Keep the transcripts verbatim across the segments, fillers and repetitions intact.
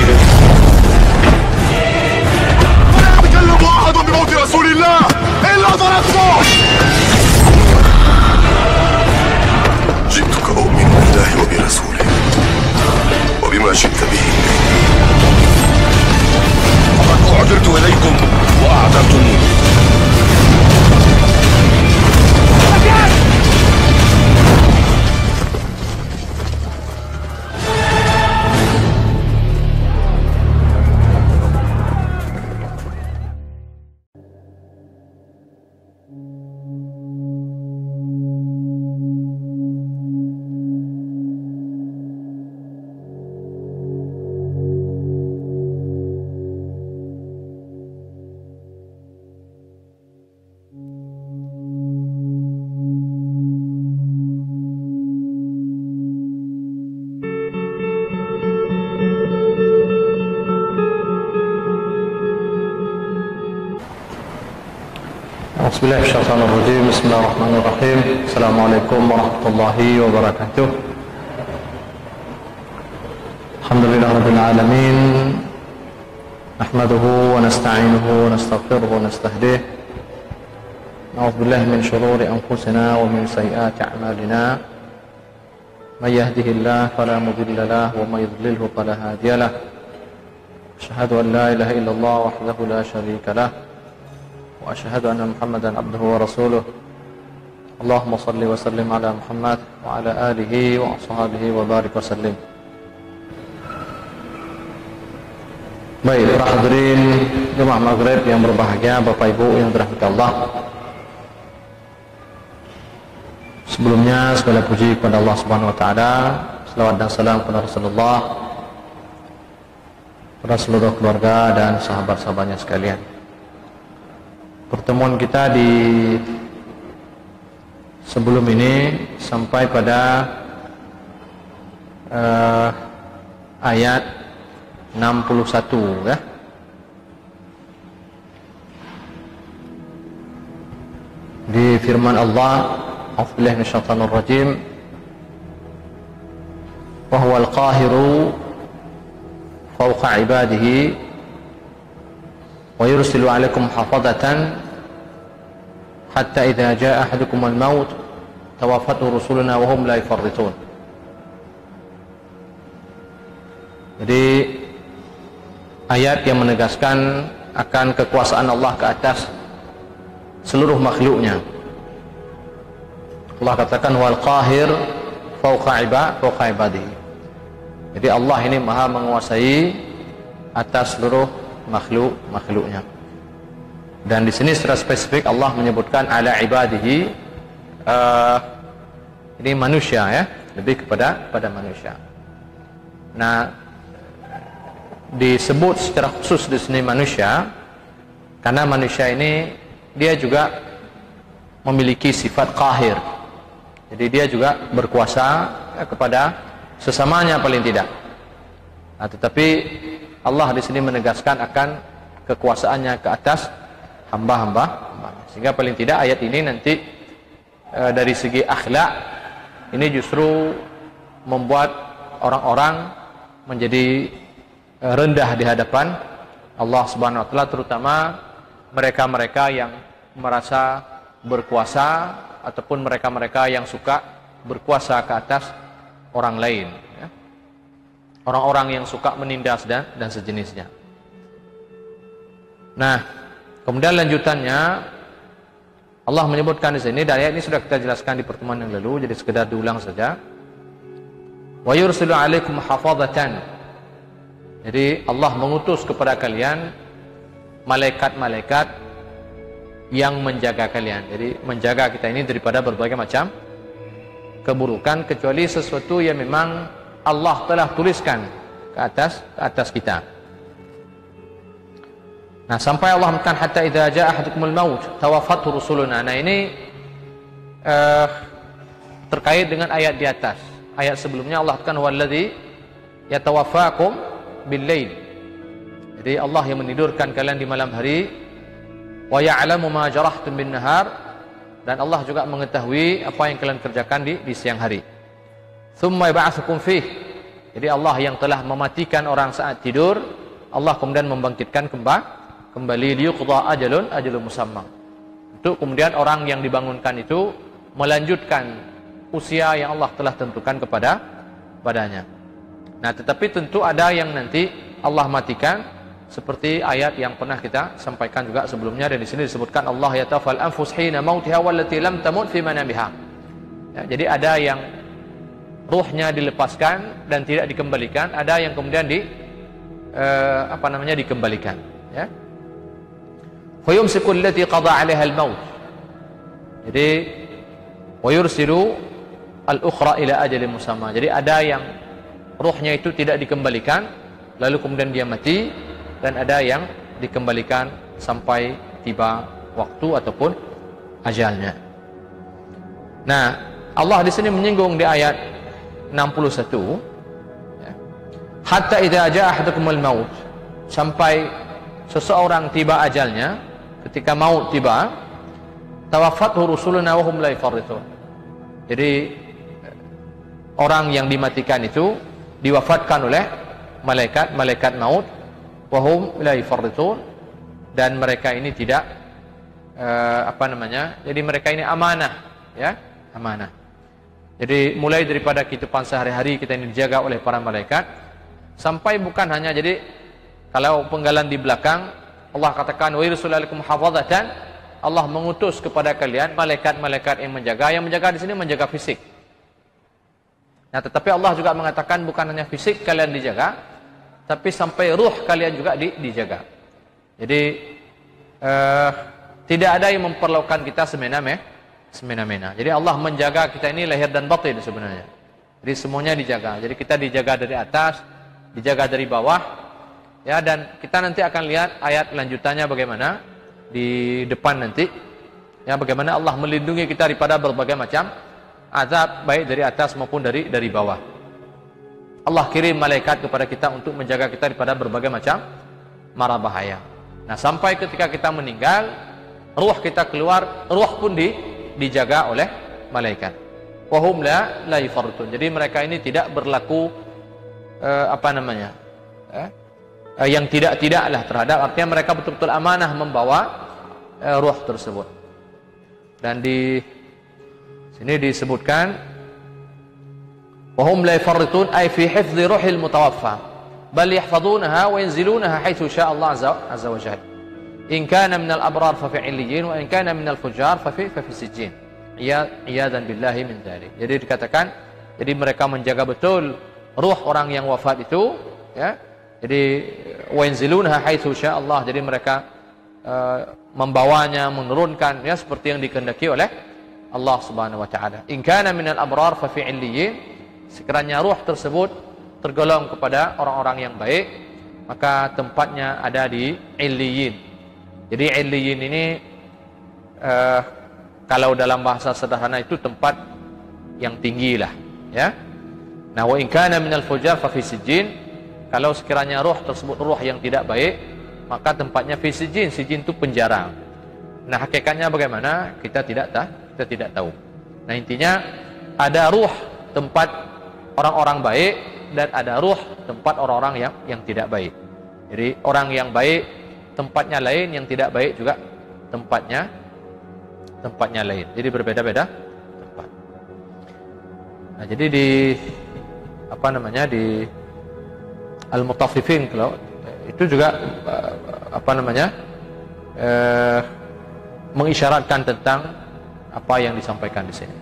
ولا يتكلم أحد بموت رسول الله إلا ضربته. جئتك أؤمن بالله وبرسوله وبما شئت به. فقد أعذرت إليكم وأعذرتموني. Bismillahirrahmanirrahim. Bismillahirrahmanirrahim. Assalamualaikum warahmatullahi wabarakatuh. Alhamdulillahirabbil alamin. Nahmaduhu wa nasta'inuhu wa nastaghfiruhu wa nastahdihi. Na'udzu billahi min shururi anfusina wa min sayyiati a'malina. May yahdihillahu fala mudilla lahu wa may yudlilhu fala hadiya lahu. Asyhadu an la ilaha illallah wahdahu la syarika lahu. وأشهد أن محمدا عبده ورسوله اللهم صل وسلم على محمد وعلى آله وأصحابه وبارك وسلم. Baik, para hadirin jemaah maghrib yang berbahagia, Bapak Ibu yang dirahmati Allah. Sebelumnya segala puji kepada Allah Subhanahu wa taala, selawat dan salam kepada Rasulullah, kepada seluruh keluarga dan sahabat-sahabatnya sekalian. Pertemuan kita di sebelum ini sampai pada uh, ayat enam puluh satu ya. Di firman Allah, A'udzubillahi minasyaitonir rajim, wa huwal qahiru fawqa ibadihi wa yursilu 'alaikum hafadatan hatta idza jaa ahadukumul maut tawaffatu rusuluna wa hum la yafarritun. Jadi ayat yang menegaskan akan kekuasaan Allah ke atas seluruh makhluknya. Allah katakan wal qahir fawqa ibad fawqa ibadihi. Jadi Allah ini maha menguasai atas seluruh makhluk makhluknya. Dan di sini secara spesifik Allah menyebutkan ala ibadihi, uh, ini manusia ya, lebih kepada pada manusia. Nah, disebut secara khusus di sini manusia karena manusia ini dia juga memiliki sifat qahir. Jadi dia juga berkuasa ya, kepada sesamanya paling tidak. Nah, tetapi Allah di sini menegaskan akan kekuasaannya ke atas hamba-hamba. Sehingga paling tidak ayat ini nanti e, dari segi akhlak ini justru membuat orang-orang menjadi e, rendah di hadapan Allah Subhanahu wa taala, terutama mereka-mereka yang merasa berkuasa ataupun mereka-mereka yang suka berkuasa ke atas orang lain. Orang-orang yang suka menindas dan, dan sejenisnya. Nah, kemudian lanjutannya Allah menyebutkan di sini, dan ayat ini sudah kita jelaskan di pertemuan yang lalu, jadi sekedar diulang saja. Wa yursilu 'alaikum hafadatan. Jadi Allah mengutus kepada kalian malaikat-malaikat yang menjaga kalian. Jadi menjaga kita ini daripada berbagai macam keburukan, kecuali sesuatu yang memang Allah telah tuliskan ke atas ke atas kita. Nah, sampai Allah mengatakan hatta idza jaa ahadukumul maut tawaffatu rusuluna. Nah, ini uh, terkait dengan ayat di atas. Ayat sebelumnya Allah katakan wallazi yatawaffakum bil-lail. Jadi Allah yang menidurkan kalian di malam hari, wa ya'lamu ma jarahtum bin-nahar, dan Allah juga mengetahui apa yang kalian kerjakan di, di siang hari. Tsumma yab'atsukum fih, Jadi Allah yang telah mematikan orang saat tidur, Allah kemudian membangkitkan kembali kembali liyuqda ajalun ajalun musamma. Untuk kemudian orang yang dibangunkan itu melanjutkan usia yang Allah telah tentukan kepada padanya. Nah, tetapi tentu ada yang nanti Allah matikan, seperti ayat yang pernah kita sampaikan juga sebelumnya, dan di sini disebutkan Allah yatafal anfus hina mautiha wallati lam tamut fi manamiha. Ya, jadi ada yang ruhnya dilepaskan dan tidak dikembalikan, ada yang kemudian di eh, apa namanya dikembalikan, ya. Fa yumsiku allati qada 'alaiha al-maut. Jadi wa yursilu al-ukhra ila ajalin musamma. Jadi ada yang ruhnya itu tidak dikembalikan lalu kemudian dia mati, dan ada yang dikembalikan sampai tiba waktu ataupun ajalnya. Nah, Allah di sini menyinggung di ayat enam puluh satu, ya, hatta idza jaa ahadakumul maut, sampai seseorang tiba ajalnya, ketika maut tiba, tawaffathu rusuluna wa hum la yafarritun. Jadi orang yang dimatikan itu diwafatkan oleh malaikat-malaikat maut, wa hum la yafarritun, dan mereka ini tidak uh, apa namanya? Jadi mereka ini amanah, ya, amanah. Jadi mulai daripada kehidupan sehari-hari kita ini dijaga oleh para malaikat, sampai bukan hanya, jadi kalau penggalan di belakang Allah katakan wa yursilukum hafazatan, Allah mengutus kepada kalian malaikat-malaikat yang menjaga. Yang menjaga di sini menjaga fisik. Nah, tetapi Allah juga mengatakan bukan hanya fisik kalian dijaga, tapi sampai ruh kalian juga di, dijaga. Jadi eh, tidak ada yang memperlakukan kita semena-mena. semena-mena. Jadi Allah menjaga kita ini lahir dan batin sebenarnya. Jadi semuanya dijaga. Jadi kita dijaga dari atas, dijaga dari bawah, ya, dan kita nanti akan lihat ayat lanjutannya bagaimana di depan nanti, ya, bagaimana Allah melindungi kita daripada berbagai macam azab, baik dari atas maupun dari dari bawah. Allah kirim malaikat kepada kita untuk menjaga kita daripada berbagai macam mara bahaya. Nah, sampai ketika kita meninggal, ruh kita keluar, ruh pun di dijaga oleh malaikat. Wahum la la yafarritun. Jadi mereka ini tidak berlaku eh, apa namanya? Eh, eh, yang tidak-tidaklah terhadap, artinya mereka betul-betul amanah membawa eh, ruh tersebut. Dan di sini disebutkan wahum la yafarritun ay fi hifdzi ruhil mutawaffa bal yahfazunaha wa yanzilunaha haitsu syaa Allah azza wa jalla. In kana minal abrar fa fi 'illiyyin wa in kana minal fujjar fa fi fa fi sijjin. Iyadan billahi min dzalik. Jadi dikatakan, jadi mereka menjaga betul ruh orang yang wafat itu, ya. Jadi wa yanzilunha haitsu syaa Allah. Jadi mereka uh, membawanya, menurunkan, ya, seperti yang dikehendaki oleh Allah Subhanahu wa taala. In kana minal abrar fa fi 'illiyyin. Sekiranya ruh tersebut tergolong kepada orang-orang yang baik, maka tempatnya ada di 'illiyyin. Jadi Illiyin ini uh, kalau dalam bahasa sederhana itu tempat yang tinggi lah, ya. Nah, wa in kana minal fujjar fa fi sijjin. Kalau sekiranya ruh tersebut ruh yang tidak baik, maka tempatnya fi sijjin. Sijjin itu penjara. Nah, hakikatnya bagaimana? Kita tidak tahu, kita tidak tahu. Nah, intinya ada ruh tempat orang-orang baik dan ada ruh tempat orang-orang yang yang tidak baik. Jadi orang yang baik tempatnya lain, yang tidak baik juga tempatnya tempatnya lain. Jadi berbeda-beda tempat. Nah, jadi di apa namanya di Al-Mutaffifin, kalau itu juga apa namanya eh, mengisyaratkan tentang apa yang disampaikan di sini.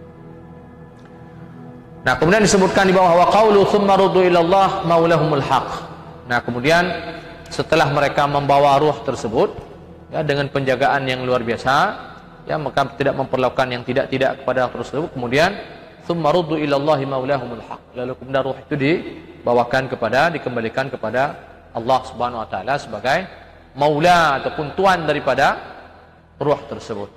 Nah, kemudian disebutkan di bawah wa qaulu tsumma ruddu ila Allah maulahumul haq. Nah, kemudian setelah mereka membawa ruh tersebut, ya, dengan penjagaan yang luar biasa, ya, maka tidak memperlakukan yang tidak-tidak kepada ruh tersebut. Kemudian tsumma ruddu ila Allahi maulahumul haq. Lalu kemudian ruh itu dibawakan kepada, dikembalikan kepada Allah Subhanahu wa taala sebagai maula ataupun tuan daripada ruh tersebut.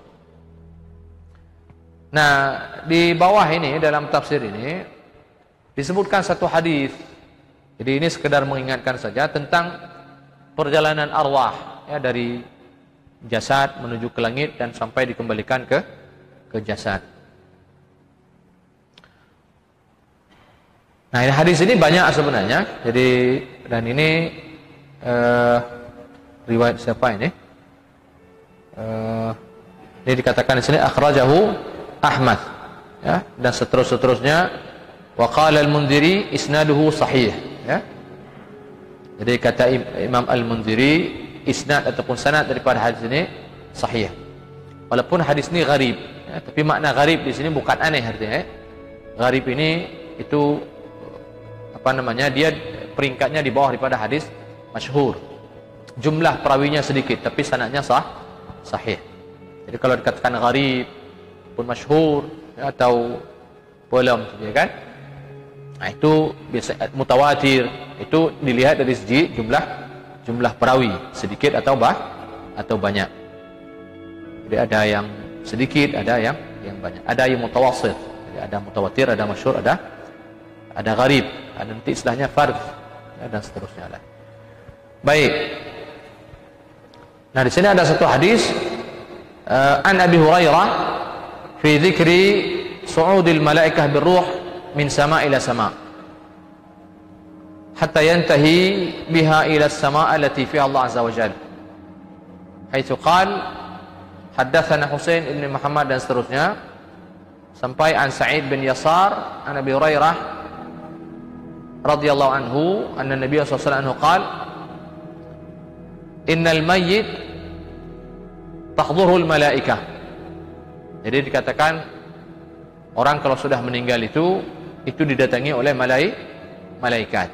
Nah, di bawah ini dalam tafsir ini disebutkan satu hadis. Jadi ini sekedar mengingatkan saja tentang perjalanan arwah, ya, dari jasad menuju ke langit dan sampai dikembalikan ke ke jasad. Nah, ini hadis ini banyak sebenarnya. Jadi dan ini uh, riwayat siapa ini? Uh, ini dikatakan di sini akhrajahu Ahmad, ya, dan seterus-seterusnya. Wa qala al-Mundhiri isnaduhu sahih, ya. Jadi kata Imam Al-Mundhiri isnad ataupun sanad daripada hadis ini sahih. Walaupun hadis ini gharib, ya, tapi makna gharib di sini bukan aneh artinya. Ya. Gharib ini itu apa namanya? Dia peringkatnya di bawah daripada hadis masyhur. Jumlah perawinya sedikit tapi sanadnya sah sahih. Jadi kalau dikatakan gharib pun masyhur, ya, atau polam, ya kan? Nah, itu biasa mutawatir, itu dilihat dari segi jumlah jumlah perawi, sedikit atau bah atau banyak. Jadi ada yang sedikit, ada yang yang banyak. Ada yang mutawassit, jadi ada mutawatir, ada masyhur, ada ada gharib, ada nanti istilahnya fardh, ya, dan seterusnya lah. Baik. Nah, di sini ada satu hadis uh, an Abi Hurairah fi dzikri su'udil malaikah birruh min sama ila sama hatta yantahi biha ila as-sama' allati fiha Allah azza wa jalla. Haitsu qala haddatsana Husain ibn Muhammad dan seterusnya sampai an Sa'id bin Yasar an Abi Hurairah radhiyallahu anhu anna Nabi sallallahu alaihi wasallam qala innal mayyit tahdhuruhu al-malaikah. Jadi dikatakan orang kalau sudah meninggal itu itu didatangi oleh malai, malaikat.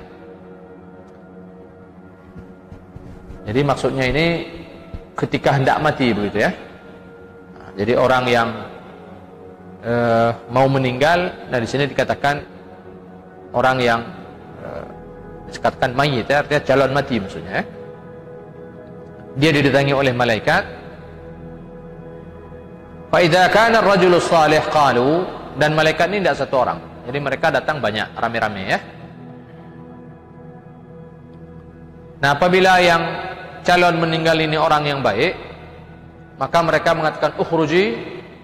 Jadi maksudnya ini ketika hendak mati begitu, ya. Nah, jadi orang yang uh, mau meninggal, nah di sini dikatakan orang yang uh, dikatakan mayit, ya, artinya calon mati maksudnya, ya. Dia didatangi oleh malaikat. Fa idza kana ar-rajulu shalih qalu, dan malaikat ini tidak satu orang. Jadi mereka datang banyak, rame-rame, ya. Nah, apabila yang calon meninggal ini orang yang baik, maka mereka mengatakan ukhruji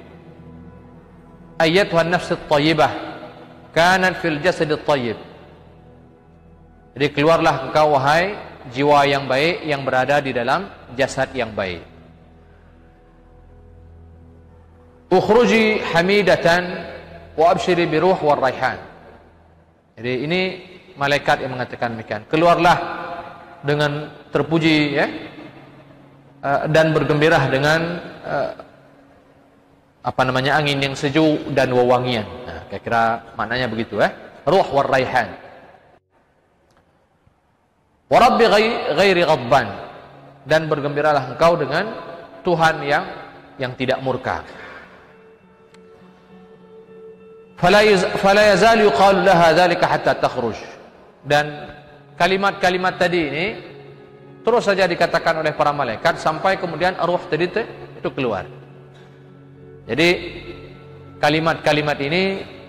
ayyatuhan nafs at-thayyibah kanat fil jasad at-thayyib. Jadi keluarlah engkau wahai jiwa yang baik yang berada di dalam jasad yang baik. Ukhruji hamidatan wa abshiri biruh war raihan. Jadi ini malaikat yang mengatakan demikian. Keluarlah dengan terpuji, ya, dan bergembira dengan apa namanya angin yang sejuk dan wewangian. Nah, kira-kira maknanya begitu, ya. Ruh war raihan. Wa rabbi ghairi ghadban, dan bergembiralah engkau dengan Tuhan yang yang tidak murka. Fala yazal yuqalu laha dzalika hatta takhruj. Dan kalimat-kalimat tadi ini terus saja dikatakan oleh para malaikat sampai kemudian ruh tadi itu keluar. Jadi kalimat-kalimat ini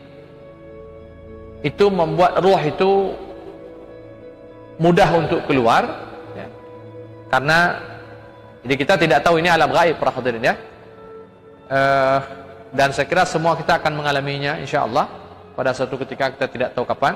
itu membuat ruh itu mudah untuk keluar, ya. Karena jadi kita tidak tahu ini alam gaib, para hadirin, ya. Uh, dan saya kira semua kita akan mengalaminya insyaallah pada suatu ketika, kita tidak tahu kapan.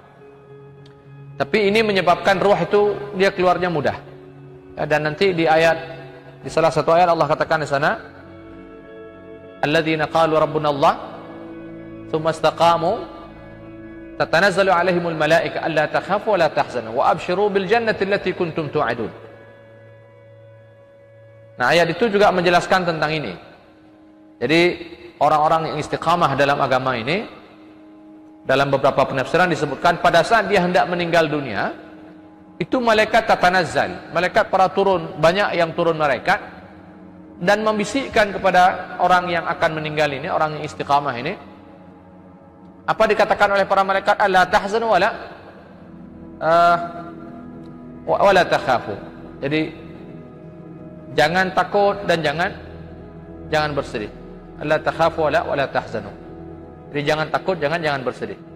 Tapi ini menyebabkan ruh itu dia keluarnya mudah, ya. Dan nanti di ayat, di salah satu ayat Allah katakan di sana, alladzina qalu rabbuna Allah tsumma istaqamu tatanazzalu alaihimul malaika alla takhafu wa la tahzanu wa abshiru bil jannati allati kuntum tu'adun. Nah, ayat itu juga menjelaskan tentang ini. Jadi orang-orang yang istiqamah dalam agama ini, dalam beberapa penafsiran disebutkan pada saat dia hendak meninggal dunia, itu malaikat tatanazzal, malaikat para turun, banyak yang turun malaikat dan membisikkan kepada orang yang akan meninggal ini, orang yang istiqamah ini. Apa dikatakan oleh para malaikat? Alla tahzanu wala uh, wala takhafu. Jadi jangan takut dan jangan jangan bersedih. Alla takhafu wala wala tahzanu. Jadi jangan takut, jangan jangan bersedih.